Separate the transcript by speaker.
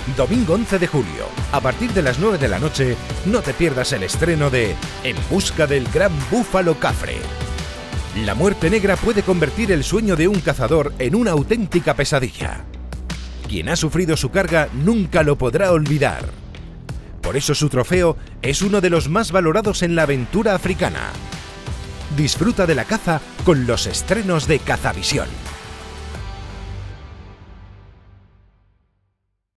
Speaker 1: Domingo 11 de julio, a partir de las 9 de la noche, no te pierdas el estreno de En busca del gran búfalo cafre. La muerte negra puede convertir el sueño de un cazador en una auténtica pesadilla. Quien ha sufrido su carga nunca lo podrá olvidar. Por eso su trofeo es uno de los más valorados en la aventura africana. Disfruta de la caza con los estrenos de Cazavisión.